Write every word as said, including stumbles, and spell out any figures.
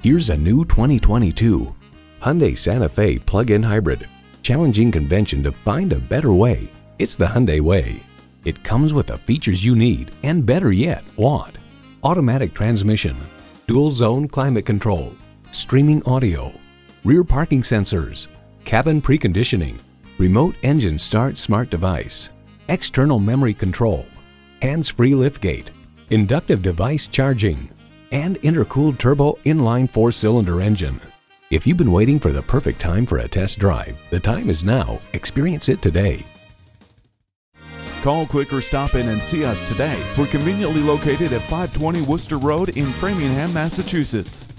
Here's a new twenty twenty-two Hyundai Santa Fe plug-in hybrid. Challenging convention to find a better way. It's the Hyundai way. It comes with the features you need and, better yet, want. Automatic transmission, dual zone climate control, streaming audio, rear parking sensors, cabin preconditioning, remote engine start smart device, external memory control, hands-free liftgate, inductive device charging, and intercooled turbo inline four-cylinder engine. If you've been waiting for the perfect time for a test drive, the time is now. Experience it today. Call, click, or stop in and see us today. We're conveniently located at five twenty Worcester Road in Framingham, Massachusetts.